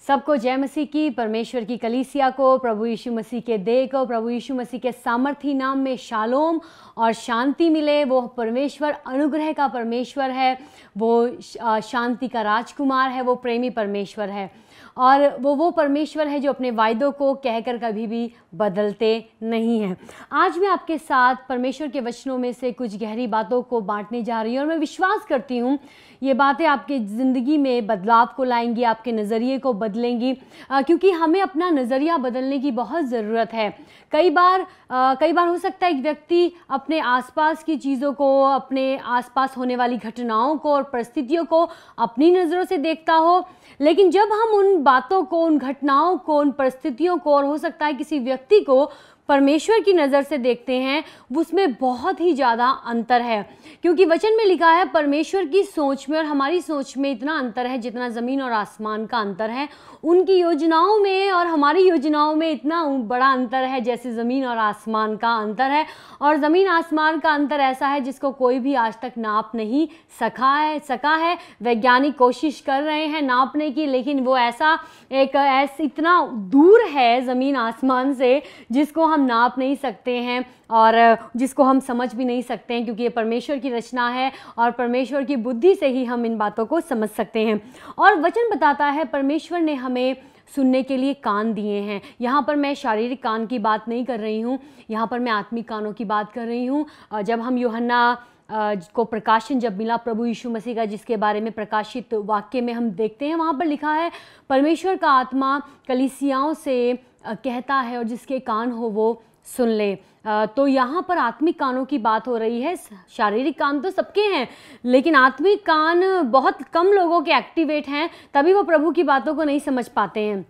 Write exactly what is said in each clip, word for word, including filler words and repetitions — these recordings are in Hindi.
सबको जय मसीह की, परमेश्वर की कलीसिया को, प्रभु यीशु मसीह के देह को, प्रभु यीशु मसीह के सामर्थी नाम में शालोम और शांति मिले। वो परमेश्वर अनुग्रह का परमेश्वर है, वो शांति का राजकुमार है, वो प्रेमी परमेश्वर है और वो वो परमेश्वर है जो अपने वायदों को कहकर कभी भी बदलते नहीं हैं। आज मैं आपके साथ परमेश्वर के वचनों में से कुछ गहरी बातों को बांटने जा रही हूँ और मैं विश्वास करती हूँ ये बातें आपके ज़िंदगी में बदलाव को लाएंगी, आपके नज़रिए को बदलेंगी, क्योंकि हमें अपना नज़रिया बदलने की बहुत ज़रूरत है। कई बार आ, कई बार हो सकता है एक व्यक्ति अपने आसपास की चीज़ों को, अपने आसपास होने वाली घटनाओं को और परिस्थितियों को अपनी नज़रों से देखता हो, लेकिन जब हम उन बातों को, उन घटनाओं को, उन परिस्थितियों को और हो सकता है किसी व्यक्ति को परमेश्वर की नज़र से देखते हैं, उसमें बहुत ही ज़्यादा अंतर है। क्योंकि वचन में लिखा है परमेश्वर की सोच में और हमारी सोच में इतना अंतर है जितना ज़मीन और आसमान का अंतर है। उनकी योजनाओं में और हमारी योजनाओं में इतना बड़ा अंतर है जैसे ज़मीन और आसमान का अंतर है। और ज़मीन आसमान का अंतर ऐसा है जिसको कोई भी आज तक नाप नहीं सका है सका है वैज्ञानिक कोशिश कर रहे हैं नापने की, लेकिन वो ऐसा एक ऐसा इतना दूर है ज़मीन आसमान से जिसको हम नाप नहीं सकते हैं और जिसको हम समझ भी नहीं सकते हैं, क्योंकि ये परमेश्वर की रचना है और परमेश्वर की बुद्धि से ही हम इन बातों को समझ सकते हैं। और वचन बताता है परमेश्वर ने हमें सुनने के लिए कान दिए हैं। यहाँ पर मैं शारीरिक कान की बात नहीं कर रही हूँ, यहाँ पर मैं आत्मिक कानों की बात कर रही हूँ। जब हम यूहन्ना को प्रकाशन जब मिला प्रभु यीशु मसीह का, जिसके बारे में प्रकाशित वाक्य में हम देखते हैं, वहाँ पर लिखा है परमेश्वर का आत्मा कलीसियाओं से कहता है और जिसके कान हो वो सुन ले। तो यहाँ पर आत्मिक कानों की बात हो रही है। शारीरिक कान तो सबके हैं, लेकिन आत्मिक कान बहुत कम लोगों के एक्टिवेट हैं, तभी वो प्रभु की बातों को नहीं समझ पाते हैं।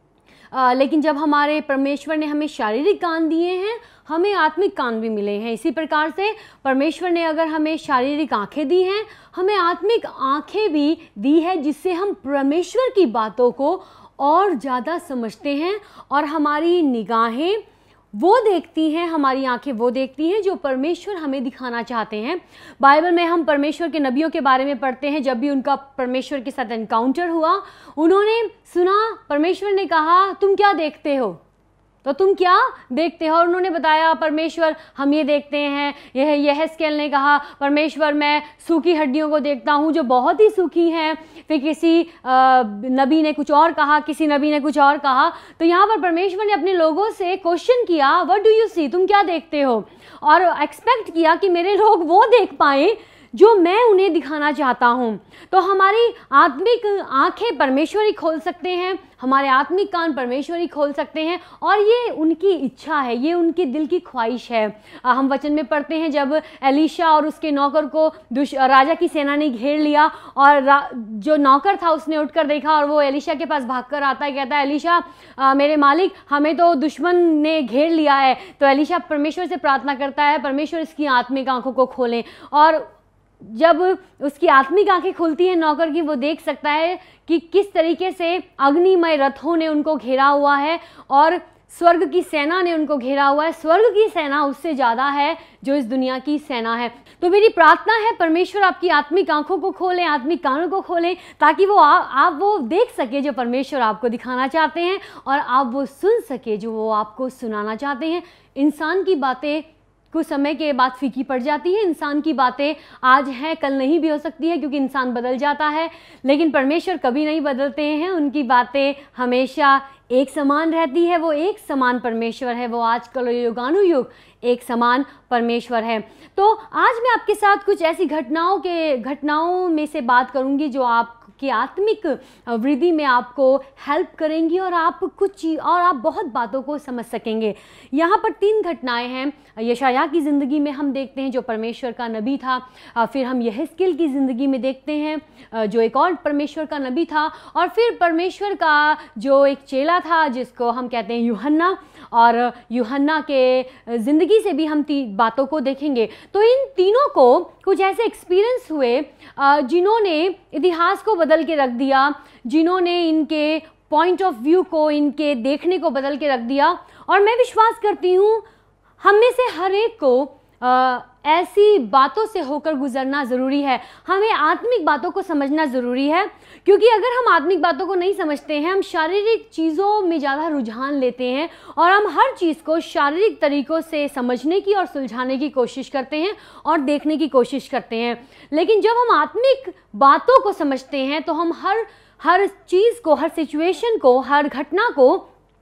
आ, लेकिन जब हमारे परमेश्वर ने हमें शारीरिक कान दिए हैं, हमें आत्मिक कान भी मिले हैं। इसी प्रकार से परमेश्वर ने अगर हमें शारीरिक आंखें दी हैं, हमें आत्मिक आंखें भी दी है, जिससे हम परमेश्वर की बातों को और ज़्यादा समझते हैं और हमारी निगाहें वो देखती हैं, हमारी आंखें वो देखती हैं जो परमेश्वर हमें दिखाना चाहते हैं। बाइबल में हम परमेश्वर के नबियों के बारे में पढ़ते हैं, जब भी उनका परमेश्वर के साथ एनकाउंटर हुआ, उन्होंने सुना, परमेश्वर ने कहा तुम क्या देखते हो, तो तुम क्या देखते हो, और उन्होंने बताया परमेश्वर हम ये देखते हैं। यह यहेजकेल ने कहा परमेश्वर मैं सूखी हड्डियों को देखता हूँ जो बहुत ही सूखी हैं। फिर किसी नबी ने कुछ और कहा, किसी नबी ने कुछ और कहा। तो यहाँ पर परमेश्वर ने अपने लोगों से क्वेश्चन किया, व्हाट डू यू सी, तुम क्या देखते हो, और एक्सपेक्ट किया कि मेरे लोग वो देख पाएँ जो मैं उन्हें दिखाना चाहता हूँ। तो हमारी आत्मिक आंखें परमेश्वर ही खोल सकते हैं, हमारे आत्मिक कान परमेश्वर ही खोल सकते हैं, और ये उनकी इच्छा है, ये उनकी दिल की ख्वाहिश है। हम वचन में पढ़ते हैं जब एलीशा और उसके नौकर को राजा की सेना ने घेर लिया और जो नौकर था उसने उठकर देखा और वो एलीशा के पास भागकर आता है, कहता है एलीशा मेरे मालिक हमें तो दुश्मन ने घेर लिया है। तो एलीशा परमेश्वर से प्रार्थना करता है परमेश्वर इसकी आत्मिक आंखों को खोलें, और जब उसकी आत्मिक आंखें खुलती हैं नौकर की, वो देख सकता है कि किस तरीके से अग्निमय रथों ने उनको घेरा हुआ है और स्वर्ग की सेना ने उनको घेरा हुआ है। स्वर्ग की सेना उससे ज़्यादा है जो इस दुनिया की सेना है। तो मेरी प्रार्थना है परमेश्वर आपकी आत्मिक आंखों को खोलें, आत्मिक कानों को खोलें, ताकि वो आ, आप वो देख सके जो परमेश्वर आपको दिखाना चाहते हैं और आप वो सुन सके जो वो आपको सुनाना चाहते हैं। इंसान की बातें कुछ समय के बाद फीकी पड़ जाती है, इंसान की बातें आज हैं कल नहीं भी हो सकती है, क्योंकि इंसान बदल जाता है, लेकिन परमेश्वर कभी नहीं बदलते हैं। उनकी बातें हमेशा एक समान रहती है। वो एक समान परमेश्वर है, वो आज कल युगानुयुग एक समान परमेश्वर है। तो आज मैं आपके साथ कुछ ऐसी घटनाओं के घटनाओं में से बात करूंगी जो आप कि आत्मिक वृद्धि में आपको हेल्प करेंगी और आप कुछ और आप बहुत बातों को समझ सकेंगे। यहाँ पर तीन घटनाएं हैं। यशायाह की ज़िंदगी में हम देखते हैं जो परमेश्वर का नबी था, फिर हम यहेजकेल की ज़िंदगी में देखते हैं जो एक और परमेश्वर का नबी था, और फिर परमेश्वर का जो एक चेला था जिसको हम कहते हैं यूहन्ना, और यूहन्ना के ज़िंदगी से भी हम तीन बातों को देखेंगे। तो इन तीनों को कुछ ऐसे एक्सपीरियंस हुए जिन्होंने इतिहास को बदल के रख दिया, जिन्होंने इनके पॉइंट ऑफ व्यू को, इनके देखने को बदल के रख दिया। और मैं विश्वास करती हूँ हम में से हर एक को आ, ऐसी बातों से होकर गुजरना ज़रूरी है। हमें आत्मिक बातों को समझना ज़रूरी है, क्योंकि अगर हम आत्मिक बातों को नहीं समझते हैं, हम शारीरिक चीज़ों में ज़्यादा रुझान लेते हैं और हम हर चीज़ को शारीरिक तरीक़ों से समझने की और सुलझाने की कोशिश करते हैं और देखने की कोशिश करते हैं। लेकिन जब हम आत्मिक बातों को समझते हैं तो हम हर हर चीज़ को, हर सिचुएशन को, हर घटना को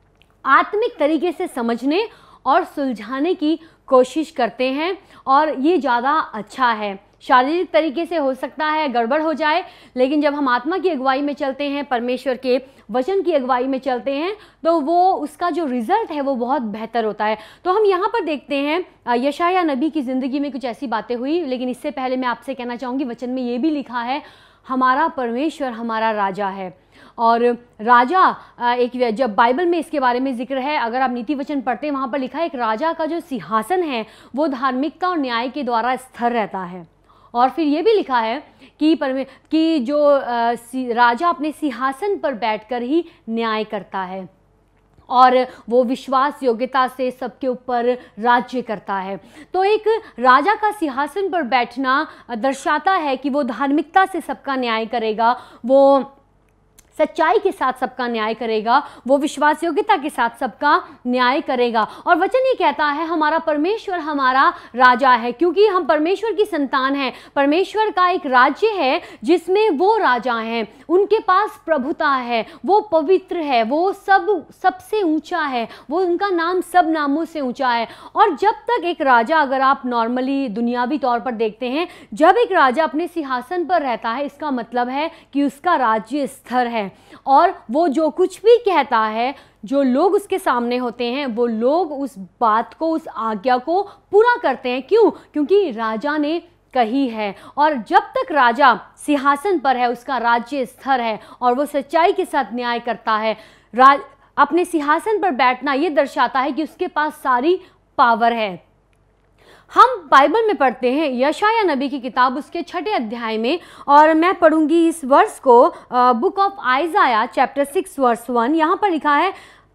आत्मिक तरीके से समझने और सुलझाने की कोशिश करते हैं, और ये ज़्यादा अच्छा है। शारीरिक तरीके से हो सकता है गड़बड़ हो जाए, लेकिन जब हम आत्मा की अगुवाई में चलते हैं, परमेश्वर के वचन की अगुवाई में चलते हैं, तो वो उसका जो रिज़ल्ट है वो बहुत बेहतर होता है। तो हम यहाँ पर देखते हैं यशायाह नबी की ज़िंदगी में कुछ ऐसी बातें हुई, लेकिन इससे पहले मैं आपसे कहना चाहूँगी, वचन में ये भी लिखा है, हमारा परमेश्वर हमारा राजा है। और राजा एक, जब बाइबल में इसके बारे में जिक्र है, अगर आप नीति वचन पढ़ते हैं, वहाँ पर लिखा है एक राजा का जो सिंहासन है वो धार्मिकता और न्याय के द्वारा स्थिर रहता है। और फिर ये भी लिखा है कि परमे कि जो राजा अपने सिंहासन पर बैठकर ही न्याय करता है और वो विश्वास योग्यता से सबके ऊपर राज्य करता है। तो एक राजा का सिंहासन पर बैठना दर्शाता है कि वो धार्मिकता से सबका न्याय करेगा, वो सच्चाई के साथ सबका न्याय करेगा, वो विश्वास योग्यता के साथ सबका न्याय करेगा। और वचन ये कहता है हमारा परमेश्वर हमारा राजा है, क्योंकि हम परमेश्वर की संतान हैं। परमेश्वर का एक राज्य है जिसमें वो राजा हैं, उनके पास प्रभुता है, वो पवित्र है, वो सब सबसे ऊंचा है, वो उनका नाम सब नामों से ऊंचा है। और जब तक एक राजा, अगर आप नॉर्मली दुनियावी तौर पर देखते हैं, जब एक राजा अपने सिंहासन पर रहता है, इसका मतलब है कि उसका राज्य स्थिर है और वो जो कुछ भी कहता है, जो लोग उसके सामने होते हैं, वो लोग उस बात को, उस आज्ञा को पूरा करते हैं। क्यों? क्योंकि राजा ने कही है। और जब तक राजा सिंहासन पर है, उसका राज्य स्थिर है और वो सच्चाई के साथ न्याय करता है। राज अपने सिंहासन पर बैठना ये दर्शाता है कि उसके पास सारी पावर है। हम बाइबल में पढ़ते हैं यशायाह नबी की किताब उसके छठे अध्याय में, और मैं पढ़ूंगी इस वर्ष को, book of Isaiah chapter six verse one. यहाँ पर लिखा है,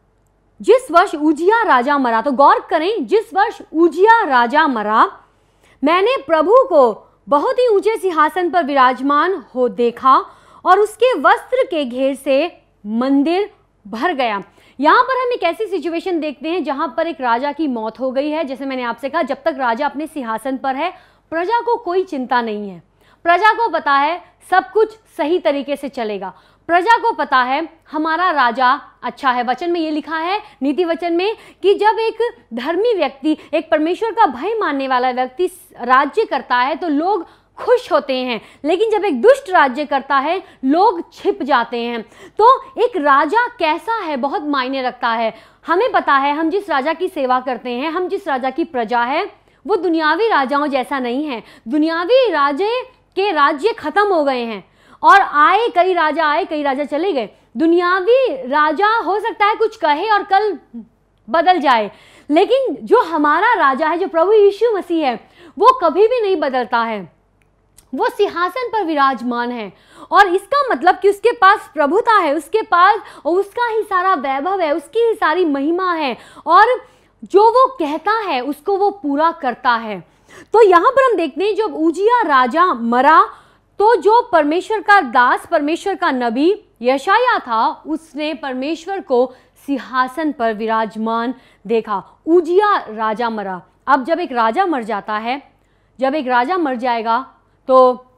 जिस वर्ष उजिया राजा मरा, तो गौर करें, जिस वर्ष उजिया राजा मरा, मैंने प्रभु को बहुत ही ऊंचे सिंहासन पर विराजमान हो देखा और उसके वस्त्र के घेर से मंदिर भर गया। यहाँ पर हम एक ऐसी सिचुएशन देखते हैं जहाँ पर एक राजा की मौत हो गई है। जैसे मैंने आपसे कहा, जब तक राजा अपने सिंहासन पर है, प्रजा को कोई चिंता नहीं है। प्रजा को पता है सब कुछ सही तरीके से चलेगा, प्रजा को पता है हमारा राजा अच्छा है। वचन में ये लिखा है, नीति वचन में, कि जब एक धर्मी व्यक्ति, एक परमेश्वर का भय मानने वाला व्यक्ति राज्य करता है तो लोग खुश होते हैं, लेकिन जब एक दुष्ट राज्य करता है लोग छिप जाते हैं। तो एक राजा कैसा है बहुत मायने रखता है। हमें पता है हम जिस राजा की सेवा करते हैं, हम जिस राजा की प्रजा है, वो दुनियावी राजाओं जैसा नहीं है। दुनियावी राजे के राज्य खत्म हो गए हैं और आए कई राजा आए, कई राजा चले गए। दुनियावी राजा हो सकता है कुछ कहे और कल बदल जाए, लेकिन जो हमारा राजा है, जो प्रभु यीशु मसीह है, वो कभी भी नहीं बदलता है। वो सिंहासन पर विराजमान है और इसका मतलब कि उसके पास प्रभुता है, उसके पास उसका ही सारा वैभव है, उसकी ही सारी महिमा है और जो वो कहता है उसको वो पूरा करता है। तो यहाँ पर हम देखते हैं, जब उजिया राजा मरा तो जो परमेश्वर का दास, परमेश्वर का नबी यशायाह था, उसने परमेश्वर को सिंहासन पर विराजमान देखा। उजिया राजा मरा। अब जब एक राजा मर जाता है, जब एक राजा मर जाएगा तो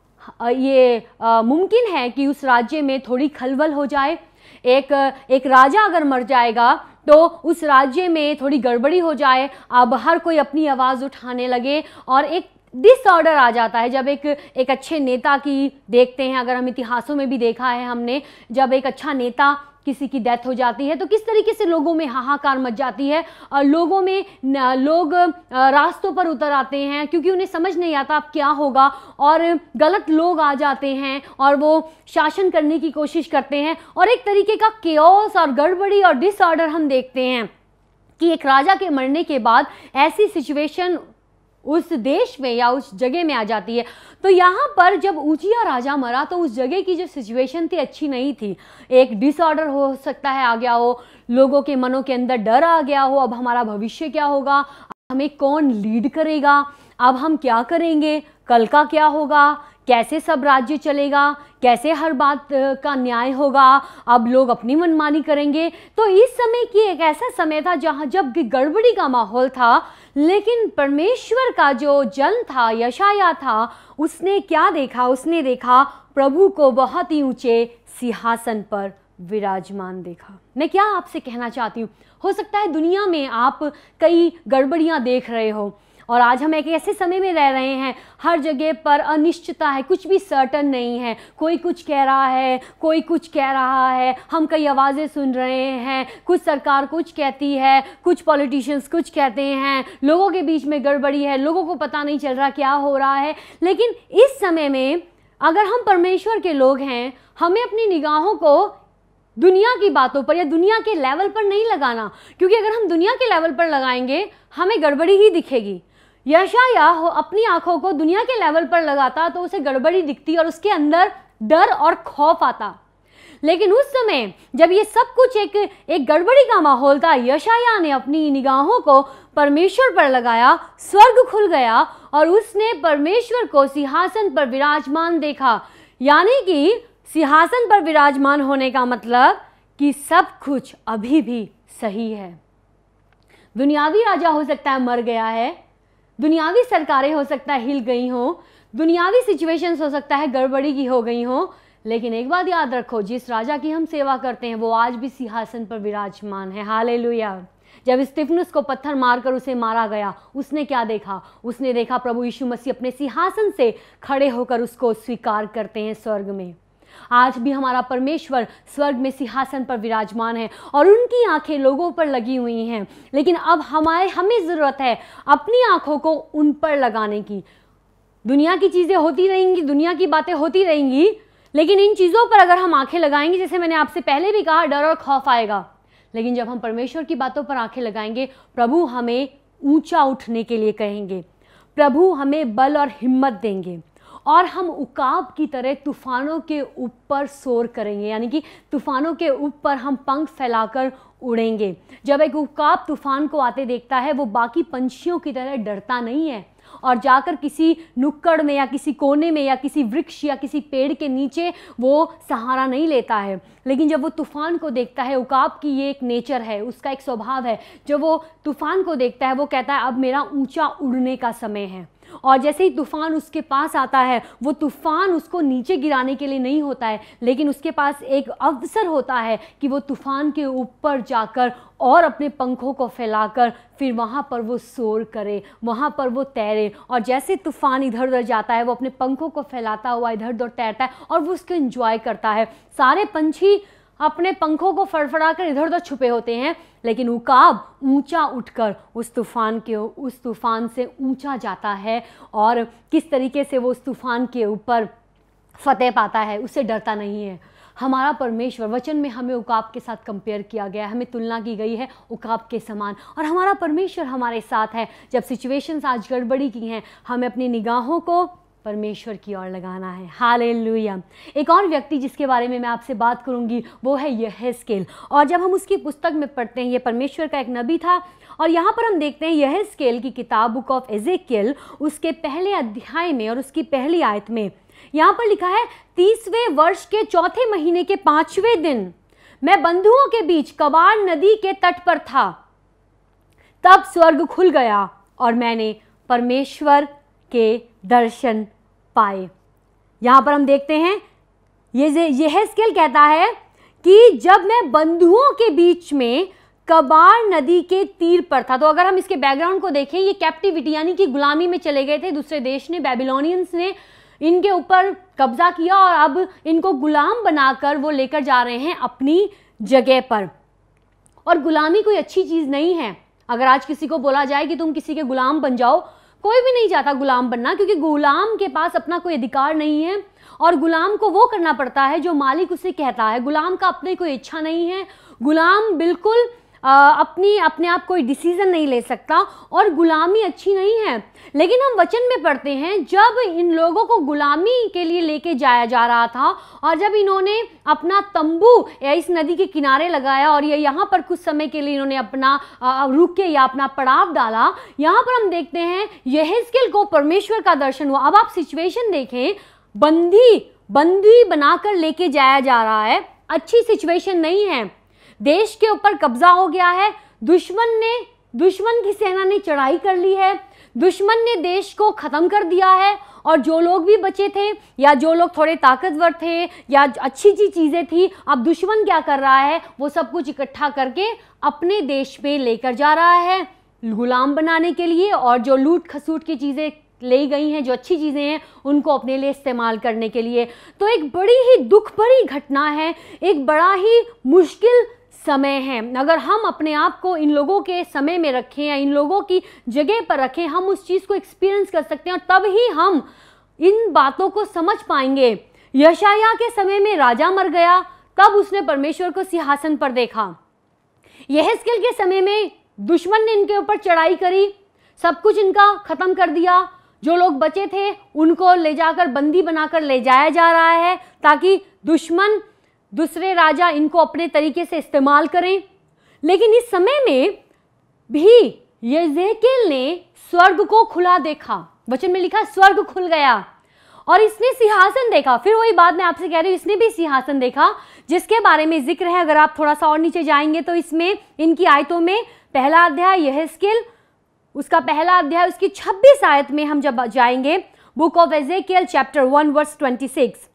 ये मुमकिन है कि उस राज्य में थोड़ी खलबल हो जाए। एक एक राजा अगर मर जाएगा तो उस राज्य में थोड़ी गड़बड़ी हो जाए। अब हर कोई अपनी आवाज़ उठाने लगे और एक डिसऑर्डर आ जाता है। जब एक एक अच्छे नेता की देखते हैं, अगर हम इतिहासों में भी देखा है हमने, जब एक अच्छा नेता किसी की डेथ हो जाती है तो किस तरीके से लोगों में हाहाकार मच जाती है और लोगों में लोग रास्तों पर उतर आते हैं, क्योंकि उन्हें समझ नहीं आता अब क्या होगा, और गलत लोग आ जाते हैं और वो शासन करने की कोशिश करते हैं और एक तरीके का केओस और गड़बड़ी और डिसऑर्डर हम देखते हैं कि एक राजा के मरने के बाद ऐसी सिचुएशन उस देश में या उस जगह में आ जाती है। तो यहाँ पर जब उजिया राजा मरा तो उस जगह की जो सिचुएशन थी अच्छी नहीं थी। एक डिसऑर्डर हो सकता है आ गया हो, लोगों के मनों के अंदर डर आ गया हो, अब हमारा भविष्य क्या होगा, हमें कौन लीड करेगा, अब हम क्या करेंगे, कल का क्या होगा, कैसे सब राज्य चलेगा, कैसे हर बात का न्याय होगा, अब लोग अपनी मनमानी करेंगे। तो इस समय की एक ऐसा समय था जहां जब गड़बड़ी का माहौल था, लेकिन परमेश्वर का जो जन था, यशाया था, उसने क्या देखा, उसने देखा प्रभु को बहुत ही ऊंचे सिंहासन पर विराजमान देखा। मैं क्या आपसे कहना चाहती हूँ, हो सकता है दुनिया में आप कई गड़बड़ियां देख रहे हो, और आज हम एक ऐसे समय में रह रहे हैं, हर जगह पर अनिश्चितता है, कुछ भी सर्टन नहीं है, कोई कुछ कह रहा है, कोई कुछ कह रहा है, हम कई आवाज़ें सुन रहे हैं, कुछ सरकार कुछ कहती है, कुछ पॉलिटिशियंस कुछ कहते हैं, लोगों के बीच में गड़बड़ी है, लोगों को पता नहीं चल रहा क्या हो रहा है। लेकिन इस समय में अगर हम परमेश्वर के लोग हैं, हमें अपनी निगाहों को दुनिया की बातों पर या दुनिया के लेवल पर नहीं लगाना, क्योंकि अगर हम दुनिया के लेवल पर लगाएंगे हमें गड़बड़ी ही दिखेगी। यशाया अपनी आंखों को दुनिया के लेवल पर लगाता तो उसे गड़बड़ी दिखती और उसके अंदर डर और खौफ आता। लेकिन उस समय जब ये सब कुछ एक एक गड़बड़ी का माहौल था, यशाया ने अपनी निगाहों को परमेश्वर पर लगाया, स्वर्ग खुल गया और उसने परमेश्वर को सिंहासन पर विराजमान देखा। यानी कि सिंहासन पर विराजमान होने का मतलब कि सब कुछ अभी भी सही है। दुनियावी राजा हो सकता है मर गया है, दुनियावी सरकारें हो सकता है हिल गई हो, दुनियावी सिचुएशंस हो सकता है गड़बड़ी की हो गई हो, लेकिन एक बात याद रखो, जिस राजा की हम सेवा करते हैं वो आज भी सिंहासन पर विराजमान है। हालेलुया। जब स्तिफनुस को पत्थर मारकर उसे मारा गया, उसने क्या देखा? उसने देखा प्रभु यीशु मसीह अपने सिंहासन से खड़े होकर उसको स्वीकार करते हैं स्वर्ग में। आज भी हमारा परमेश्वर स्वर्ग में सिंहासन पर विराजमान है और उनकी आंखें लोगों पर लगी हुई हैं, लेकिन अब हमारे हमें ज़रूरत है अपनी आंखों को उन पर लगाने की। दुनिया की चीज़ें होती रहेंगी, दुनिया की बातें होती रहेंगी, लेकिन इन चीज़ों पर अगर हम आंखें लगाएंगे, जैसे मैंने आपसे पहले भी कहा, डर और खौफ आएगा। लेकिन जब हम परमेश्वर की बातों पर आंखें लगाएंगे, प्रभु हमें ऊंचा उठने के लिए कहेंगे, प्रभु हमें बल और हिम्मत देंगे और हम उकाब की तरह तूफानों के ऊपर सोर करेंगे। यानी कि तूफानों के ऊपर हम पंख फैलाकर उड़ेंगे। जब एक उकाब तूफान को आते देखता है, वो बाकी पंछियों की तरह डरता नहीं है और जाकर किसी नुक्कड़ में या किसी कोने में या किसी वृक्ष या किसी पेड़ के नीचे वो सहारा नहीं लेता है। लेकिन जब वो तूफान को देखता है, उकाब की ये एक नेचर है, उसका एक स्वभाव है, जब वो तूफान को देखता है वो कहता है अब मेरा ऊंचा उड़ने का समय है। और जैसे ही तूफान उसके पास आता है, वो तूफान उसको नीचे गिराने के लिए नहीं होता है, लेकिन उसके पास एक अवसर होता है कि वो तूफान के ऊपर जाकर और अपने पंखों को फैलाकर फिर वहाँ पर वो सोर करे, वहाँ पर वो तैरे। और जैसे तूफान इधर उधर जाता है, वो अपने पंखों को फैलाता हुआ इधर उधर तैरता है और वो उसको एंजॉय करता है। सारे पंछी अपने पंखों को फड़फड़ाकर इधर उधर छुपे होते हैं, लेकिन उकाब ऊंचा उठकर उस तूफान के उस तूफान से ऊंचा जाता है और किस तरीके से वो उस तूफान के ऊपर फतेह पाता है, उससे डरता नहीं है। हमारा परमेश्वर, वचन में हमें उकाब के साथ कंपेयर किया गया है, हमें तुलना की गई है उकाब के समान, और हमारा परमेश्वर हमारे साथ है। जब सिचुएशंस आज गड़बड़ी की हैं, हमें अपनी निगाहों को परमेश्वर की ओर लगाना है। हालेलुया। एक और व्यक्ति जिसके बारे में मैं आपसे बात करूंगी वो है यहेजकेल। और जब हम उसकी पुस्तक में पढ़ते हैं, ये परमेश्वर का एक नबी था, और यहाँ पर हम देखते हैं यहेजकेल की किताब बुक ऑफ एजेकियल, उसके पहले अध्याय में और उसकी पहली आयत में यहाँ पर लिखा है, तीसवें वर्ष के चौथे महीने के पांचवें दिन मैं बंधुओं के बीच कबार नदी के तट पर था, तब स्वर्ग खुल गया और मैंने परमेश्वर के दर्शन पाए। यहां पर हम देखते हैं ये यहेजकेल कहता है कि जब मैं बंधुओं के बीच में कबार नदी के तीर पर था। तो अगर हम इसके बैकग्राउंड को देखें, ये कैप्टिविटी यानी कि गुलामी में चले गए थे दूसरे देश ने, बेबीलोनियंस ने इनके ऊपर कब्जा किया और अब इनको गुलाम बनाकर वो लेकर जा रहे हैं अपनी जगह पर। और गुलामी कोई अच्छी चीज नहीं है। अगर आज किसी को बोला जाए कि तुम किसी के गुलाम बन जाओ, कोई भी नहीं चाहता गुलाम बनना, क्योंकि गुलाम के पास अपना कोई अधिकार नहीं है और गुलाम को वो करना पड़ता है जो मालिक उसे कहता है। गुलाम का अपने कोई इच्छा नहीं है। गुलाम बिल्कुल अपनी अपने आप कोई डिसीजन नहीं ले सकता, और गुलामी अच्छी नहीं है। लेकिन हम वचन में पढ़ते हैं जब इन लोगों को गुलामी के लिए लेके जाया जा रहा था, और जब इन्होंने अपना तंबू या इस नदी के किनारे लगाया और ये यहाँ पर कुछ समय के लिए इन्होंने अपना रुक के या अपना पड़ाव डाला, यहाँ पर हम देखते हैं यहेजकेल को परमेश्वर का दर्शन हुआ। अब आप सिचुएशन देखें, बंदी बंदी बनाकर लेके जाया जा रहा है, अच्छी सिचुएशन नहीं है। देश के ऊपर कब्जा हो गया है, दुश्मन ने दुश्मन की सेना ने चढ़ाई कर ली है, दुश्मन ने देश को खत्म कर दिया है, और जो लोग भी बचे थे या जो लोग थोड़े ताकतवर थे या अच्छी अच्छी चीजें थी, अब दुश्मन क्या कर रहा है, वो सब कुछ इकट्ठा करके अपने देश में लेकर जा रहा है गुलाम बनाने के लिए, और जो लूट खसूट की चीजें ले गई हैं, जो अच्छी चीज़ें हैं, उनको अपने लिए इस्तेमाल करने के लिए। तो एक बड़ी ही दुख भरी घटना है, एक बड़ा ही मुश्किल समय है। अगर हम अपने आप को इन लोगों के समय में रखें या इन लोगों की जगह पर रखें, हम उस चीज़ को एक्सपीरियंस कर सकते हैं, और तब ही हम इन बातों को समझ पाएंगे। यशायाह के समय में राजा मर गया, तब उसने परमेश्वर को सिंहासन पर देखा। यहेजकेल के समय में दुश्मन ने इनके ऊपर चढ़ाई करी, सब कुछ इनका खत्म कर दिया, जो लोग बचे थे उनको ले जाकर बंदी बनाकर ले जाया जा रहा है ताकि दुश्मन दूसरे राजा इनको अपने तरीके से इस्तेमाल करें। लेकिन इस समय में भी यहेजकेल ने स्वर्ग को खुला देखा, वचन में लिखा स्वर्ग खुल गया और इसने सिंहासन देखा। फिर वही बात मैं आपसे कह रही हूँ, इसने भी सिंहासन देखा जिसके बारे में जिक्र है। अगर आप थोड़ा सा और नीचे जाएंगे तो इसमें इनकी आयतों में पहला अध्याय यहेजकेल, उसका पहला अध्याय उसकी छब्बीस आयत में हम जब जाएंगे, book of Ezekiel chapter one verse twenty six,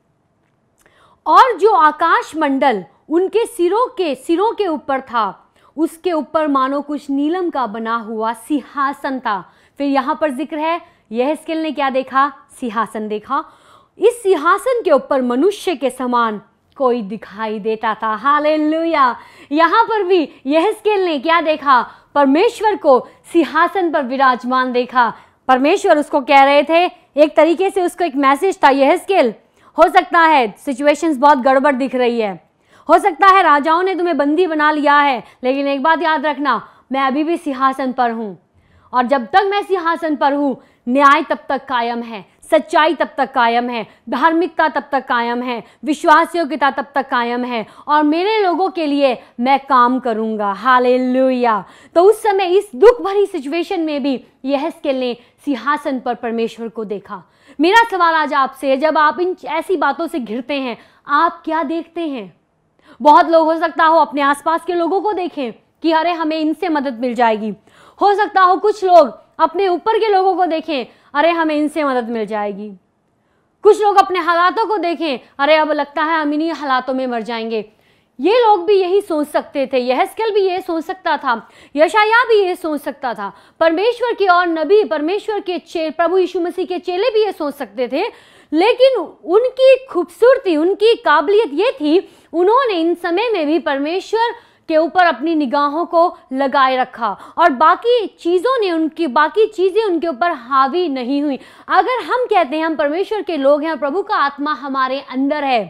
और जो आकाश मंडल उनके सिरों के सिरों के ऊपर था, उसके ऊपर मानो कुछ नीलम का बना हुआ सिंहासन था। फिर यहाँ पर जिक्र है यहेजकेल ने क्या देखा? सिंहासन देखा। इस सिंहासन के ऊपर मनुष्य के समान कोई दिखाई देता था। हालेलुया। यहाँ पर भी यहेजकेल ने क्या देखा? परमेश्वर को सिंहासन पर विराजमान देखा। परमेश्वर उसको कह रहे थे, एक तरीके से उसको एक मैसेज था, यहेजकेल हो सकता है सिचुएशंस बहुत गड़बड़ दिख रही है, हो सकता है राजाओं ने तुम्हें बंदी बना लिया है, लेकिन एक बात याद रखना, मैं अभी भी सिंहासन पर हूँ, और जब तक मैं सिंहासन पर हूँ न्याय तब तक कायम है, सच्चाई तब तक कायम है, धार्मिकता तब तक कायम है, विश्वास योग्यता तब तक कायम है, और मेरे लोगों के लिए मैं काम करूंगा। हालेलुया। तो उस समय इस दुख भरी सिचुएशन में भी यहेजकेल ने सिंहासन पर परमेश्वर को देखा। मेरा सवाल आज आपसे है, जब आप इन ऐसी बातों से घिरते हैं, आप क्या देखते हैं? बहुत लोग हो सकता हो अपने आसपास के लोगों को देखें कि अरे हमें इनसे मदद मिल जाएगी, हो सकता हो कुछ लोग अपने ऊपर के लोगों को देखें, अरे हमें इनसे मदद मिल जाएगी, कुछ लोग अपने हालातों को देखें, अरे अब लगता है हम इन्हीं हालातों में मर जाएंगे। ये लोग भी यही सोच सकते थे, यहेजकेल भी ये सोच सकता था, यशायाह भी ये सोच सकता था, परमेश्वर के और नबी, परमेश्वर के चेले, प्रभु यीशु मसीह के चेले भी ये सोच सकते थे। लेकिन उनकी खूबसूरती, उनकी काबिलियत ये थी, उन्होंने इन समय में भी परमेश्वर के ऊपर अपनी निगाहों को लगाए रखा, और बाकी चीज़ों ने उनकी बाकी चीज़ें उनके ऊपर हावी नहीं हुई। अगर हम कहते हैं हम परमेश्वर के लोग हैं और प्रभु का आत्मा हमारे अंदर है,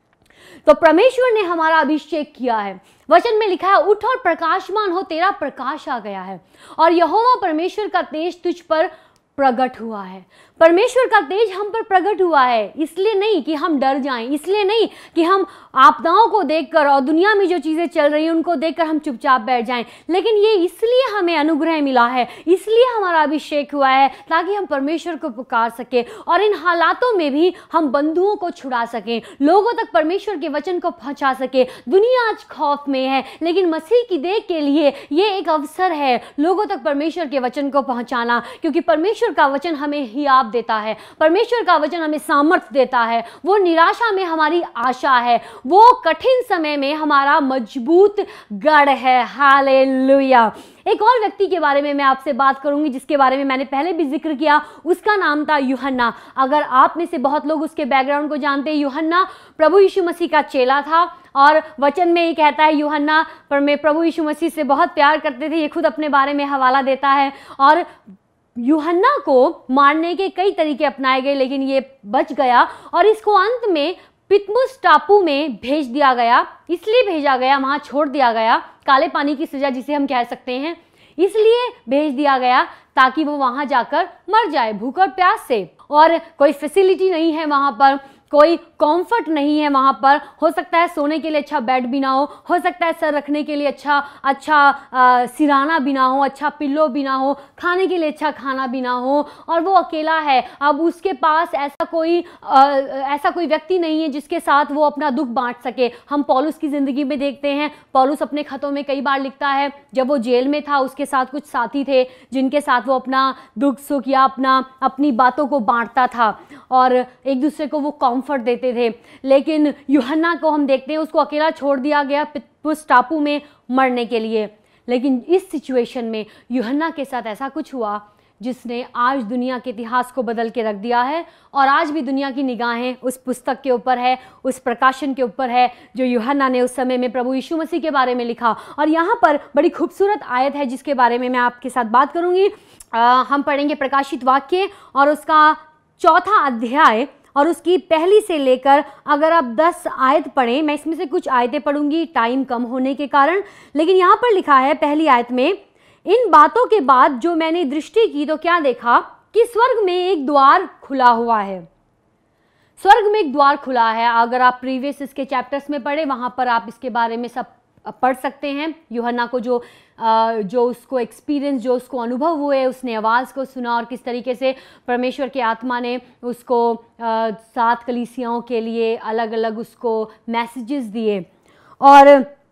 तो परमेश्वर ने हमारा अभिषेक किया है। वचन में लिखा है, उठ और प्रकाशमान हो, तेरा प्रकाश आ गया है, और यहोवा परमेश्वर का तेज तुझ पर प्रकट हुआ है। परमेश्वर का तेज हम पर प्रकट हुआ है, इसलिए नहीं कि हम डर जाएं, इसलिए नहीं कि हम आपदाओं को देखकर और दुनिया में जो चीज़ें चल रही हैं उनको देखकर हम चुपचाप बैठ जाएं, लेकिन ये इसलिए हमें अनुग्रह मिला है, इसलिए हमारा अभिषेक हुआ है, ताकि हम परमेश्वर को पुकार सकें और इन हालातों में भी हम बंधुओं को छुड़ा सकें, लोगों तक परमेश्वर के वचन को पहुंचा सकें। दुनिया आज खौफ में है, लेकिन मसीह की देख के लिए ये एक अवसर है लोगों तक परमेश्वर के वचन को पहुंचाना, क्योंकि परमेश्वर का वचन हमें हियाव देता है, परमेश्वर का वचन हमें सामर्थ देता है, वो निराशा में हमारी आशा है, वो कठिन समय में हमारा मजबूत गढ़ है। हालेलुया। एक और व्यक्ति के बारे में मैं आपसे बात करूंगी जिसके बारे में मैंने पहले भी जिक्र किया, उसका नाम था यूहन्ना। अगर आप में से बहुत लोग उसके बैकग्राउंड को जानते हैं, यूहन्ना प्रभु यीशु मसीह का चेला था, और वचन में ये कहता है यूहन्ना पर मैं प्रभु यीशु मसीह से बहुत प्यार करते थे, ये खुद अपने बारे में हवाला देता है। और यूहन्ना को मारने के कई तरीके अपनाए गए, लेकिन ये बच गया, और इसको अंत में पितमुस टापू में भेज दिया गया। इसलिए भेजा गया, वहां छोड़ दिया गया, काले पानी की सजा जिसे हम कह सकते हैं, इसलिए भेज दिया गया ताकि वो वहां जाकर मर जाए भूख और प्यास से। और कोई फैसिलिटी नहीं है वहां पर, कोई कंफर्ट नहीं है वहां पर। हो सकता है सोने के लिए अच्छा बेड भी ना हो, हो सकता है सर रखने के लिए अच्छा अच्छा आ, सिराना भी ना हो, अच्छा पिल्लो भी ना हो, खाने के लिए अच्छा खाना भी ना हो, और वो अकेला है। अब उसके पास ऐसा कोई आ, ऐसा कोई व्यक्ति नहीं है जिसके साथ वो अपना दुख बांट सके। हम पौलुस की जिंदगी में देखते हैं, पौलुस अपने खतों में कई बार लिखता है जब वो जेल में था उसके साथ कुछ साथी थे जिनके साथ वो अपना दुख सुख या अपना अपनी बातों को बांटता था और एक दूसरे को वो कंफर्ट देते थे। लेकिन यूहन्ना को हम देखते हैं, उसको अकेला छोड़ दिया गया पितमुस टापू में मरने के लिए। लेकिन इस सिचुएशन में यूहन्ना के साथ ऐसा कुछ हुआ जिसने आज दुनिया के इतिहास को बदल के रख दिया है। और आज भी दुनिया की निगाहें उस पुस्तक के ऊपर है, उस प्रकाशन के ऊपर है जो यूहन्ना ने उस समय में प्रभु यीशु मसीह के बारे में लिखा। और यहाँ पर बड़ी खूबसूरत आयत है जिसके बारे में मैं आपके साथ बात करूँगी। हम पढ़ेंगे प्रकाशित वाक्य और उसका चौथा अध्याय और उसकी पहली से लेकर अगर आप दस आयत पढ़ें, मैं इसमें से कुछ आयतें पढ़ूंगी टाइम कम होने के कारण, लेकिन यहाँ पर लिखा है पहली आयत में, इन बातों के बाद जो मैंने दृष्टि की तो क्या देखा कि स्वर्ग में एक द्वार खुला हुआ है। स्वर्ग में एक द्वार खुला है। अगर आप प्रीवियस इसके चैप्टर्स में पढ़े वहां पर आप इसके बारे में सब पढ़ सकते हैं। यूहन्ना को जो जो उसको एक्सपीरियंस, जो उसको अनुभव हुए, उसने आवाज़ को सुना और किस तरीके से परमेश्वर के आत्मा ने उसको सात कलीसियाओं के लिए अलग अलग उसको मैसेजेस दिए। और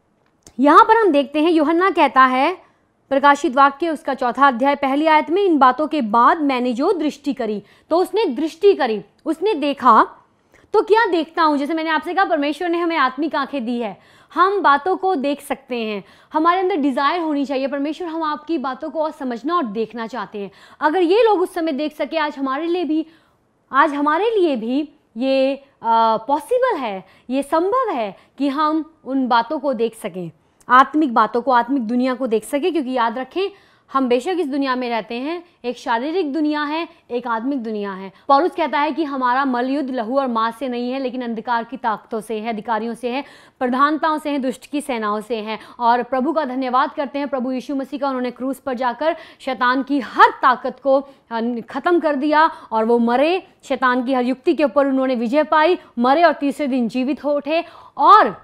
यहाँ पर हम देखते हैं यूहन्ना कहता है प्रकाशित वाक्य उसका चौथा अध्याय पहली आयत में, इन बातों के बाद मैंने जो दृष्टि करी, तो उसने दृष्टि करी, उसने देखा। तो क्या देखता हूँ, जैसे मैंने आपसे कहा परमेश्वर ने हमें आत्मिक आंखें दी है, हम बातों को देख सकते हैं। हमारे अंदर डिज़ायर होनी चाहिए, परमेश्वर हम आपकी बातों को और समझना और देखना चाहते हैं। अगर ये लोग उस समय देख सके, आज हमारे लिए भी आज हमारे लिए भी ये पॉसिबल है, ये संभव है कि हम उन बातों को देख सकें, आत्मिक बातों को, आत्मिक दुनिया को देख सकें। क्योंकि याद रखें, हम बेशक इस दुनिया में रहते हैं, एक शारीरिक दुनिया है, एक आत्मिक दुनिया है। पौलुस कहता है कि हमारा मल्लयुद्ध लहू और मांस से नहीं है, लेकिन अंधकार की ताकतों से है, अधिकारियों से है, प्रधानताओं से है, दुष्ट की सेनाओं से है। और प्रभु का धन्यवाद करते हैं, प्रभु यीशु मसीह का, उन्होंने क्रूस पर जाकर शैतान की हर ताकत को खत्म कर दिया और वो मरे, शैतान की हर युक्ति के ऊपर उन्होंने विजय पाई, मरे और तीसरे दिन जीवित हो उठे और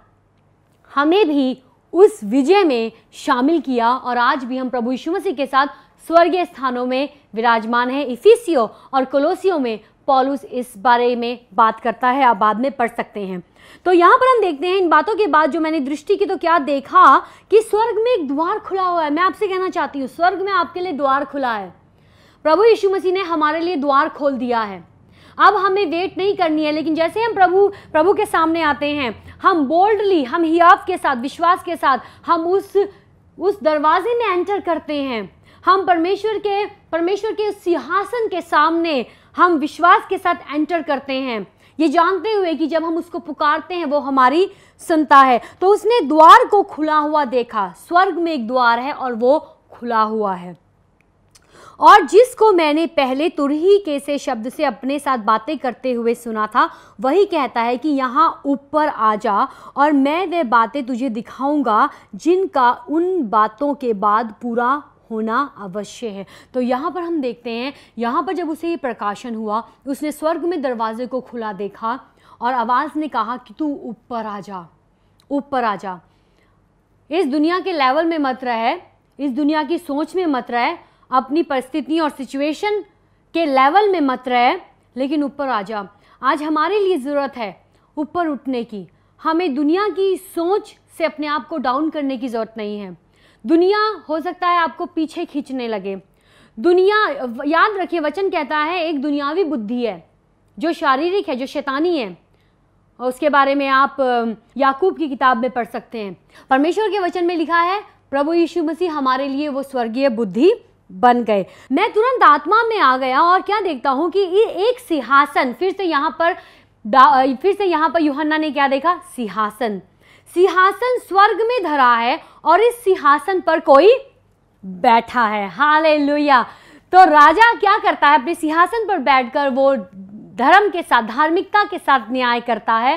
हमें भी उस विजय में शामिल किया। और आज भी हम प्रभु यीशु मसीह के साथ स्वर्गीय स्थानों में विराजमान है। इफिसियों और कोलोसियों में पौलुस इस बारे में बात करता है, आप बाद में पढ़ सकते हैं। तो यहाँ पर हम देखते हैं, इन बातों के बाद जो मैंने दृष्टि की तो क्या देखा कि स्वर्ग में एक द्वार खुला हुआ है। मैं आपसे कहना चाहती हूँ, स्वर्ग में आपके लिए द्वार खुला है। प्रभु यीशु मसीह ने हमारे लिए द्वार खोल दिया है। अब हमें वेट नहीं करनी है, लेकिन जैसे हम प्रभु प्रभु के सामने आते हैं, हम बोल्डली, हम हियाव के साथ, विश्वास के साथ हम उस उस दरवाजे में एंटर करते हैं। हम परमेश्वर के परमेश्वर के सिंहासन के सामने हम विश्वास के साथ एंटर करते हैं, ये जानते हुए कि जब हम उसको पुकारते हैं वो हमारी सुनता है। तो उसने द्वार को खुला हुआ देखा। स्वर्ग में एक द्वार है और वो खुला हुआ है। और जिसको मैंने पहले तुरही के से शब्द से अपने साथ बातें करते हुए सुना था, वही कहता है कि यहाँ ऊपर आ जा और मैं वे बातें तुझे दिखाऊंगा जिनका उन बातों के बाद पूरा होना अवश्य है। तो यहाँ पर हम देखते हैं, यहाँ पर जब उसे ये प्रकाशन हुआ, उसने स्वर्ग में दरवाजे को खुला देखा और आवाज़ ने कहा कि तू ऊपर आ जा, ऊपर आ जा। इस दुनिया के लेवल में मत रहे, इस दुनिया की सोच में मत रहे, अपनी परिस्थिति और सिचुएशन के लेवल में मत रहे, लेकिन ऊपर आ जा। आज हमारे लिए ज़रूरत है ऊपर उठने की। हमें दुनिया की सोच से अपने आप को डाउन करने की ज़रूरत नहीं है। दुनिया हो सकता है आपको पीछे खींचने लगे। दुनिया, याद रखिए, वचन कहता है एक दुनियावी बुद्धि है जो शारीरिक है, जो शैतानी है। और उसके बारे में आप याकूब की किताब में पढ़ सकते हैं। परमेश्वर के वचन में लिखा है प्रभु यीशु मसीह हमारे लिए वो स्वर्गीय बुद्धि बन गए। मैं तुरंत आत्मा में आ गया और क्या देखता हूं कि एक सिंहासन, फिर से यहाँ पर फिर से यहाँ पर यूहन्ना ने क्या देखा? सिंहासन। सिंहासन स्वर्ग में धरा है और इस सिंहासन पर कोई बैठा है। हालेलुया। तो राजा क्या करता है? अपने सिंहासन पर बैठकर वो धर्म के साथ, धार्मिकता के साथ न्याय करता है।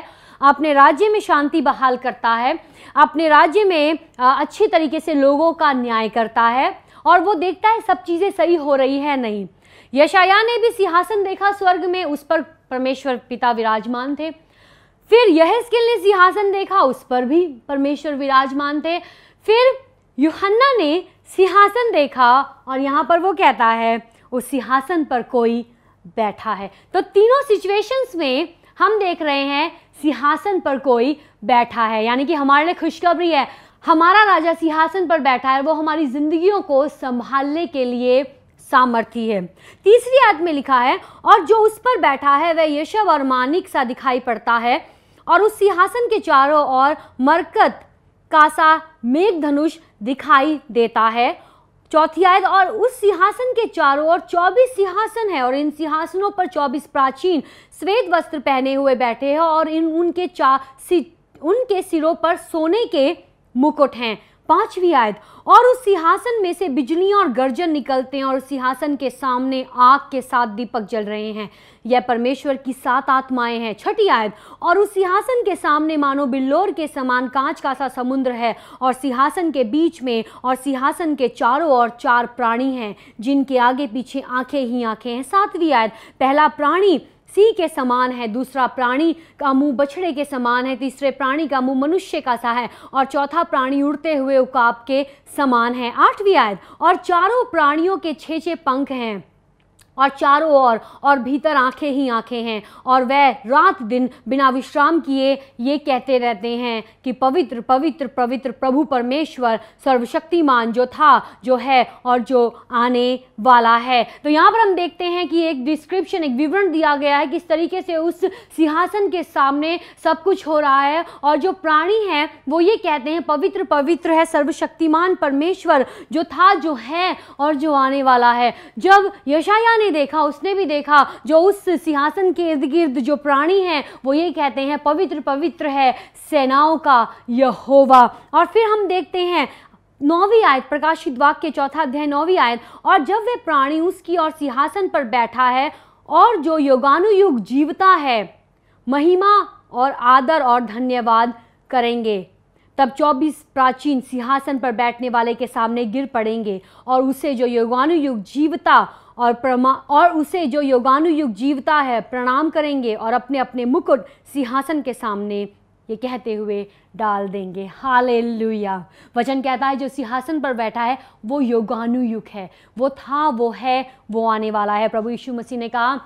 अपने राज्य में शांति बहाल करता है, अपने राज्य में अच्छी तरीके से लोगों का न्याय करता है और वो देखता है सब चीज़ें सही हो रही है नहीं। यशायाह ने भी सिंहासन देखा स्वर्ग में, उस पर परमेश्वर पिता विराजमान थे। फिर यहेजकेल ने सिंहासन देखा, उस पर भी परमेश्वर विराजमान थे। फिर यूहन्ना ने सिंहासन देखा और यहाँ पर वो कहता है उस सिंहासन पर कोई बैठा है। तो तीनों सिचुएशंस में हम देख रहे हैं सिंहासन पर कोई बैठा है, यानी कि हमारे लिए खुशखबरी है, हमारा राजा सिंहासन पर बैठा है, वो हमारी जिंदगियों को संभालने के लिए सामर्थी है। तीसरी आयत में लिखा है और जो उस पर बैठा है वह यशब और मानिक सा दिखाई पड़ता है और उस सिंहासन के चारों ओर मरकत का सा मेघधनुष दिखाई देता है। चौथी आयत, और उस सिंहासन के चारों ओर चौबीस सिंहासन है और इन सिंहासनों पर चौबीस प्राचीन श्वेत वस्त्र पहने हुए बैठे हैं और इन उनके चा सि, उनके सिरों पर सोने के मुकुट हैं। पांचवी आयत, और उस सिंहासन में से बिजलियां और गर्जन निकलते हैं और उस सिंहासन के सामने आग के सात दीपक जल रहे हैं, यह परमेश्वर की सात आत्माएं हैं। छठी आयत, और उस सिंहासन के सामने मानो बिल्लोर के समान कांच का सा समुद्र है और सिंहासन के बीच में और सिंहासन के चारों ओर चार प्राणी हैं जिनके आगे पीछे आंखें ही आंखें हैं। सातवीं आयत, पहला प्राणी सिंह के समान है, दूसरा प्राणी का मुंह बछड़े के समान है, तीसरे प्राणी का मुंह मनुष्य का सा है और चौथा प्राणी उड़ते हुए उकाब के समान है। आठवीं आयत, और चारों प्राणियों के छह छह पंख हैं और चारों ओर और भीतर आंखें ही आंखें हैं और वह रात दिन बिना विश्राम किए ये कहते रहते हैं कि पवित्र पवित्र पवित्र प्रभु परमेश्वर सर्वशक्तिमान, जो था, जो है और जो आने वाला है। तो यहाँ पर हम देखते हैं कि एक डिस्क्रिप्शन, एक विवरण दिया गया है किस तरीके से उस सिंहासन के सामने सब कुछ हो रहा है और जो प्राणी हैं वो ये कहते हैं पवित्र पवित्र है सर्वशक्तिमान परमेश्वर, जो था, जो है और जो आने वाला है। जब यशायाह ने देखा, उसने भी देखा, जो उस सिंहासन के इर्द गिर्द जो प्राणी हैं वो ये कहते हैं पवित्र पवित्र है सेनाओं का यहोवा। और फिर हम देखते हैं नौवीं आयत, प्रकाशित वाक्य चौथा अध्याय नौवीं आयत, और जब वह प्राणी उसकी और सिंहासन पर बैठा है और जो युगानुयुग जीवता है महिमा और आदर और धन्यवाद करेंगे, तब चौबीस प्राचीन सिंहासन पर बैठने वाले के सामने गिर पड़ेंगे और उसे जो युगानुयुग जीवता और प्रमा और उसे जो युगानुयुग जीवता है प्रणाम करेंगे और अपने अपने मुकुट सिंहासन के सामने ये कहते हुए डाल देंगे। हालेलुया। वचन कहता है जो सिंहासन पर बैठा है वो युगानुयुग है, वो था, वो है, वो आने वाला है। प्रभु यीशु मसीह ने कहा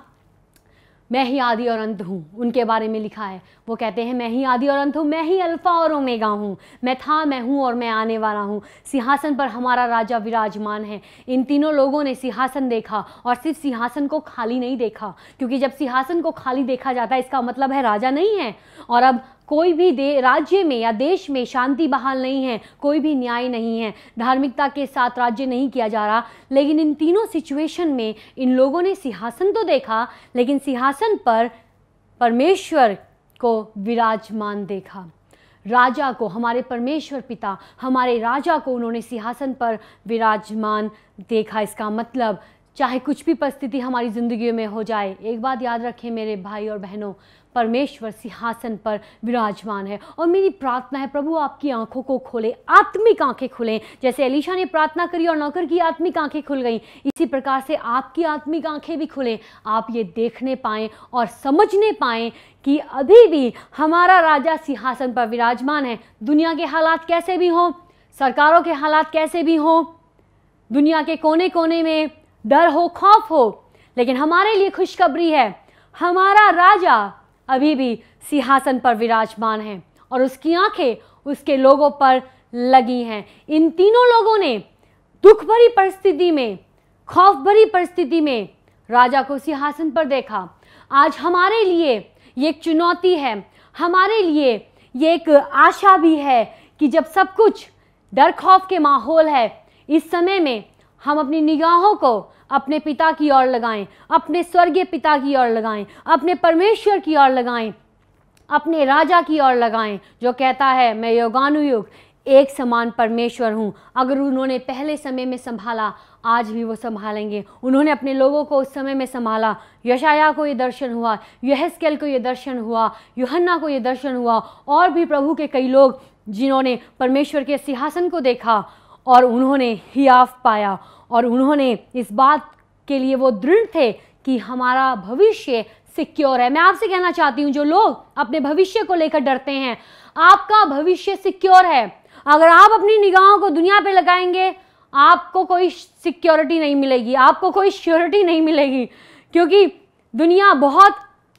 मैं ही आदि और अंत हूँ, उनके बारे में लिखा है, वो कहते हैं मैं ही आदि और अंत हूँ, मैं ही अल्फा और ओमेगा हूँ, मैं था, मैं हूँ और मैं आने वाला हूँ। सिंहासन पर हमारा राजा विराजमान है। इन तीनों लोगों ने सिंहासन देखा और सिर्फ सिंहासन को खाली नहीं देखा, क्योंकि जब सिंहासन को खाली देखा जाता है इसका मतलब है राजा नहीं है और अब कोई भी दे राज्य में या देश में शांति बहाल नहीं है, कोई भी न्याय नहीं है, धार्मिकता के साथ राज्य नहीं किया जा रहा। लेकिन इन तीनों सिचुएशन में इन लोगों ने सिंहासन तो देखा, लेकिन सिंहासन पर परमेश्वर को विराजमान देखा, राजा को, हमारे परमेश्वर पिता, हमारे राजा को उन्होंने सिंहासन पर विराजमान देखा। इसका मतलब चाहे कुछ भी परिस्थिति हमारी ज़िंदगी में हो जाए, एक बात याद रखें मेरे भाई और बहनों, परमेश्वर सिंहासन पर विराजमान है। और मेरी प्रार्थना है प्रभु आपकी आंखों को खोले, आत्मिक आंखें खुलें। जैसे एलीशा ने प्रार्थना करी और नौकर की आत्मिक आंखें खुल गई, इसी प्रकार से आपकी आत्मिक आंखें भी खुलें, आप ये देखने पाएं और समझने पाएं कि अभी भी हमारा राजा सिंहासन पर विराजमान है। दुनिया के हालात कैसे भी हों, सरकारों के हालात कैसे भी हों, दुनिया के कोने कोने में डर हो, खौफ हो, लेकिन हमारे लिए खुशखबरी है, हमारा राजा अभी भी सिंहासन पर विराजमान है और उसकी आंखें उसके लोगों पर लगी हैं। इन तीनों लोगों ने दुख भरी परिस्थिति में, खौफ भरी परिस्थिति में राजा को सिंहासन पर देखा। आज हमारे लिए ये एक चुनौती है, हमारे लिए ये एक आशा भी है कि जब सब कुछ डर खौफ के माहौल है, इस समय में हम अपनी निगाहों को अपने पिता की ओर लगाएं, अपने स्वर्गीय पिता की ओर लगाएं, अपने परमेश्वर की ओर लगाएं, अपने राजा की ओर लगाएं, जो कहता है मैं युगानुयुग एक समान परमेश्वर हूँ। अगर उन्होंने पहले समय में संभाला, आज भी वो संभालेंगे। उन्होंने अपने लोगों को उस समय में संभाला। यशाया को ये दर्शन हुआ, यहेजकेल को ये दर्शन हुआ, यूहन्ना को ये दर्शन हुआ, और भी प्रभु के कई लोग जिन्होंने परमेश्वर के सिंहासन को देखा और उन्होंने हियाव पाया, और उन्होंने इस बात के लिए वो दृढ़ थे कि हमारा भविष्य सिक्योर है। मैं आपसे कहना चाहती हूँ, जो लोग अपने भविष्य को लेकर डरते हैं, आपका भविष्य सिक्योर है। अगर आप अपनी निगाहों को दुनिया पे लगाएंगे, आपको कोई सिक्योरिटी नहीं मिलेगी, आपको कोई श्योरिटी नहीं मिलेगी, क्योंकि दुनिया बहुत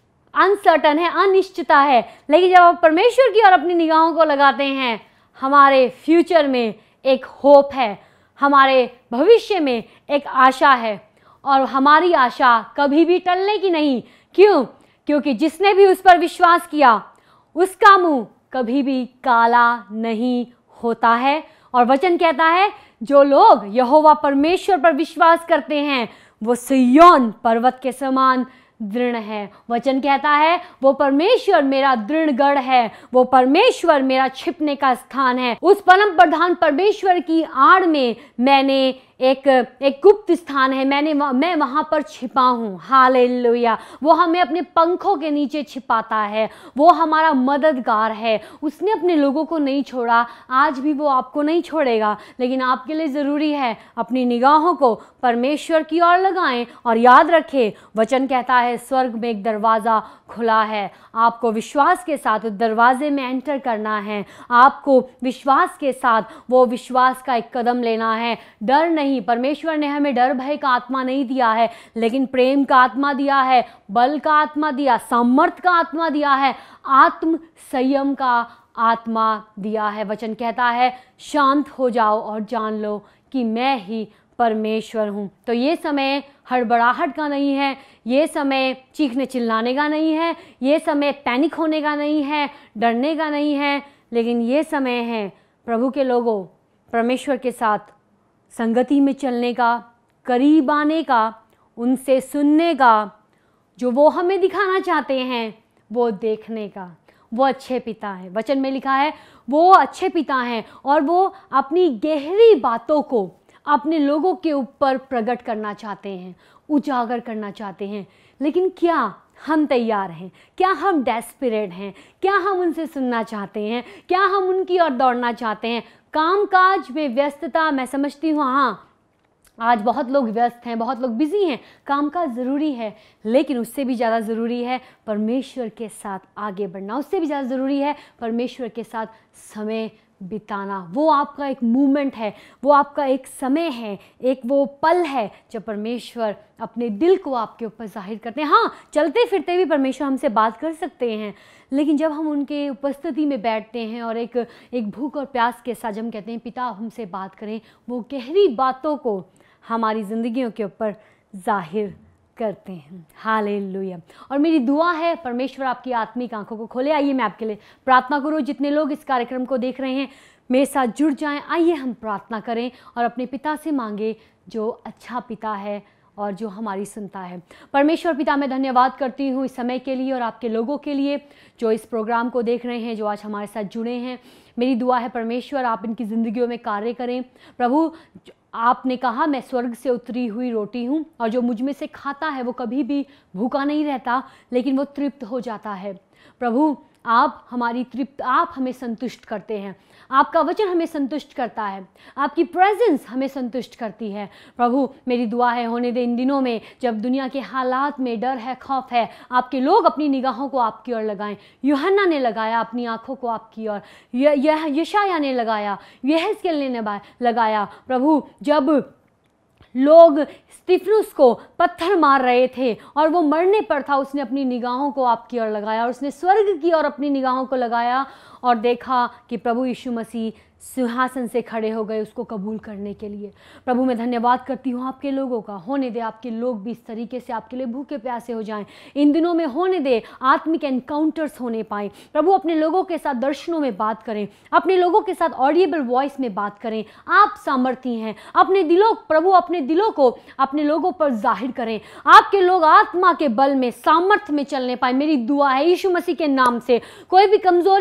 अनसर्टन है, अनिश्चितता है। लेकिन जब आप परमेश्वर की ओर अपनी निगाहों को लगाते हैं, हमारे फ्यूचर में एक होप है, हमारे भविष्य में एक आशा है, और हमारी आशा कभी भी टलने की नहीं। क्यों? क्योंकि जिसने भी उस पर विश्वास किया, उसका मुंह कभी भी काला नहीं होता है। और वचन कहता है, जो लोग यहोवा परमेश्वर पर विश्वास करते हैं, वो सिय्योन पर्वत के समान दृढ़ है। वचन कहता है, वो परमेश्वर मेरा दृढ़ गढ़ है, वो परमेश्वर मेरा छिपने का स्थान है। उस परम प्रधान परमेश्वर की आड़ में मैंने एक एक गुप्त स्थान है, मैंने मैं वहाँ पर छिपा हूँ। हालेलुया। वो हमें अपने पंखों के नीचे छिपाता है, वो हमारा मददगार है। उसने अपने लोगों को नहीं छोड़ा, आज भी वो आपको नहीं छोड़ेगा। लेकिन आपके लिए ज़रूरी है अपनी निगाहों को परमेश्वर की ओर लगाएं, और याद रखें, वचन कहता है स्वर्ग में एक दरवाज़ा खुला है। आपको विश्वास के साथ उस दरवाजे में एंटर करना है, आपको विश्वास के साथ वो विश्वास का एक कदम लेना है। डर नहीं, परमेश्वर ने हमें डर भय का आत्मा नहीं दिया है, लेकिन प्रेम का आत्मा दिया है, बल का आत्मा दिया, सामर्थ का आत्मा दिया है, आत्म संयम का आत्मा दिया है। वचन कहता है, शांत हो जाओ और जान लो कि मैं ही परमेश्वर हूँ। तो ये समय हड़बड़ाहट का नहीं है, ये समय चीखने चिल्लाने का नहीं है, ये समय पैनिक होने का नहीं है, डरने का नहीं है, लेकिन ये समय है प्रभु के लोगों, परमेश्वर के साथ संगति में चलने का, करीब आने का, उनसे सुनने का, जो वो हमें दिखाना चाहते हैं वो देखने का। वो अच्छे पिता हैं। वचन में लिखा है वो अच्छे पिता हैं, और वो अपनी गहरी बातों को अपने लोगों के ऊपर प्रकट करना चाहते हैं, उजागर करना चाहते हैं। लेकिन क्या हम तैयार हैं? क्या हम डेस्परेट हैं? क्या हम उनसे सुनना चाहते हैं? क्या हम उनकी ओर दौड़ना चाहते हैं? कामकाज में व्यस्तता, मैं समझती हूँ, हाँ आज बहुत लोग व्यस्त हैं, बहुत लोग बिजी हैं, कामकाज ज़रूरी है, लेकिन उससे भी ज़्यादा ज़रूरी है परमेश्वर के साथ आगे बढ़ना, उससे भी ज़्यादा ज़रूरी है परमेश्वर के साथ समय बिताना। वो आपका एक मूवमेंट है, वो आपका एक समय है, एक वो पल है जब परमेश्वर अपने दिल को आपके ऊपर जाहिर करते हैं। हाँ, चलते फिरते भी परमेश्वर हमसे बात कर सकते हैं, लेकिन जब हम उनके उपस्थिति में बैठते हैं और एक एक भूख और प्यास के साथ हम कहते हैं पिता हमसे बात करें, वो गहरी बातों को हमारी ज़िंदगियों के ऊपर जाहिर करते हैं। हालेलुया। और मेरी दुआ है परमेश्वर आपकी आत्मिक आंखों को खोले। आइए मैं आपके लिए प्रार्थना करूँ। जितने लोग इस कार्यक्रम को देख रहे हैं मेरे साथ जुड़ जाएं। आइए हम प्रार्थना करें और अपने पिता से मांगे जो अच्छा पिता है और जो हमारी सुनता है। परमेश्वर पिता, मैं धन्यवाद करती हूँ इस समय के लिए और आपके लोगों के लिए जो इस प्रोग्राम को देख रहे हैं, जो आज हमारे साथ जुड़े हैं। मेरी दुआ है परमेश्वर आप इनकी ज़िंदगियों में कार्य करें। प्रभु, आपने कहा मैं स्वर्ग से उतरी हुई रोटी हूँ और जो मुझ में से खाता है वो कभी भी भूखा नहीं रहता, लेकिन वो तृप्त हो जाता है। प्रभु, आप हमारी तृप्त, आप हमें संतुष्ट करते हैं, आपका वचन हमें संतुष्ट करता है, आपकी प्रेजेंस हमें संतुष्ट करती है। प्रभु, मेरी दुआ है होने दे इन दिनों में जब दुनिया के हालात में डर है, खौफ है, आपके लोग अपनी निगाहों को आपकी ओर लगाएं। यूहन्ना ने लगाया अपनी आंखों को आपकी ओर, यह यशाया ने लगाया, यहेजकेल ने लगाया। प्रभु, जब लोग स्तिफनुस को पत्थर मार रहे थे और वो मरने पर था, उसने अपनी निगाहों को आपकी ओर लगाया और उसने स्वर्ग की ओर अपनी निगाहों को लगाया और देखा कि प्रभु यीशु मसीह सिंहासन से खड़े हो गए उसको कबूल करने के लिए। प्रभु, मैं धन्यवाद करती हूँ आपके लोगों का। होने दे आपके लोग भी इस तरीके से आपके लिए भूखे प्यासे हो जाएं। इन दिनों में होने दे आत्मिक एनकाउंटर्स होने पाए। प्रभु, अपने लोगों के साथ दर्शनों में बात करें, अपने लोगों के साथ ऑडिएबल वॉइस में बात करें। आप सामर्थी हैं। अपने दिलों प्रभु अपने दिलों को अपने लोगों पर जाहिर करें। आपके लोग आत्मा के बल में, सामर्थ्य में चलने पाए। मेरी दुआ है यीशु मसीह के नाम से कोई भी कमजोरी में ना हो,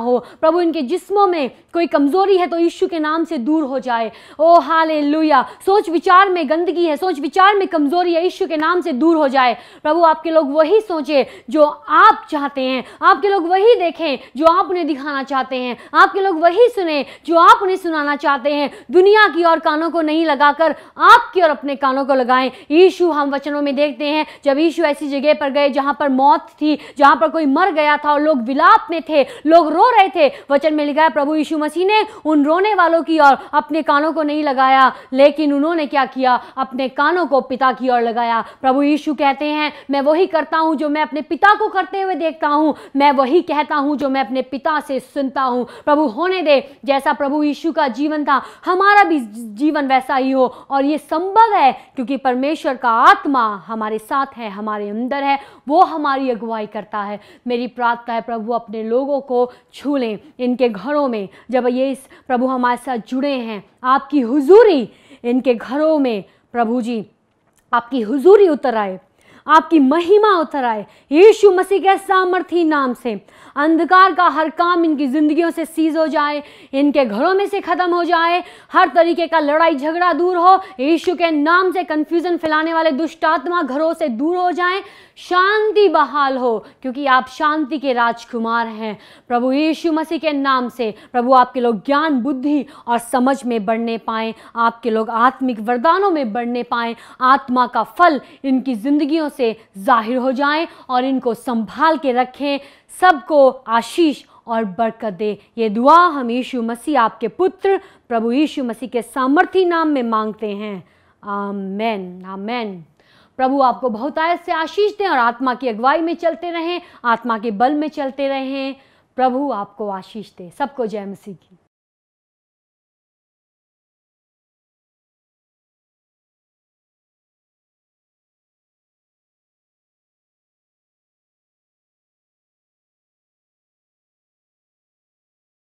हो। प्रभु इनके जिस्मों में कोई कमजोरी है तो यीशु के नाम से दूर हो जाए। Oh hallelujah. सोच विचार में गंदगी है, सोच विचार में कमजोरी है, यीशु के नाम से दूर हो जाए। प्रभु आपके लोग वही सोचे जो आप चाहते हैं, आपके लोग वही देखें जो आप उन्हें दिखाना चाहते हैं, आपके लोग वही सुने जो आप उन्हें सुनाना चाहते हैं। दुनिया की और कानों को नहीं लगाकर आपकी और अपने कानों को लगाएं। यीशु, हम वचनों में देखते हैं जब यीशु ऐसी जगह पर गए जहां पर मौत थी, जहां पर कोई मर गया था और लोग विलाप में थे, लोग रो रहे थे, वचन में लिखा है प्रभु यीशु मसीह ने उन रोने वालों की ओर अपने कानों को नहीं लगाया, लेकिन उन्होंने क्या किया, अपने कानों को पिता की ओर लगाया। प्रभु यीशु कहते हैं मैं वही करता हूं जो मैं अपने पिता को करते हुए देखता हूं, मैं वही कहता हूं जो मैं अपने पिता से सुनता हूं। प्रभु होने दे जैसा प्रभु यीशु का जीवन था हमारा भी जीवन वैसा ही हो, और ये संभव है क्योंकि परमेश्वर का आत्मा हमारे साथ है, हमारे अंदर है, वो हमारी अगुवाई करता है। मेरी प्रार्थना है प्रभु अपने लोगों को छू लें इनके घरों में, जब ये इस प्रभु हमारे साथ जुड़े हैं, आपकी हुजूरी इनके घरों में प्रभु जी, आपकी हुजूरी उतर आए, आपकी महिमा उतर आए। यीशु मसीह के सामर्थी नाम से अंधकार का हर काम इनकी जिंदगियों से सीज हो जाए, इनके घरों में से खत्म हो जाए, हर तरीके का लड़ाई झगड़ा दूर हो। यीशु के नाम से कंफ्यूजन फैलाने वाले दुष्ट आत्मा घरों से दूर हो जाएं, शांति बहाल हो, क्योंकि आप शांति के राजकुमार हैं। प्रभु यीशु मसीह के नाम से प्रभु आपके लोग ज्ञान बुद्धि और समझ में बढ़ने पाएं, आपके लोग आत्मिक वरदानों में बढ़ने पाएं, आत्मा का फल इनकी जिंदगियों से जाहिर हो जाएं और इनको संभाल के रखें। सबको आशीष और बरकत दे। ये दुआ हम यीशु मसीह आपके पुत्र प्रभु यीशु मसीह के सामर्थी नाम में मांगते हैं, आमेन आमेन। प्रभु आपको बहुत आयत से आशीष दें और आत्मा की अगुवाई में चलते रहें, आत्मा के बल में चलते रहें। प्रभु आपको आशीष दे। सबको जय मसीह की।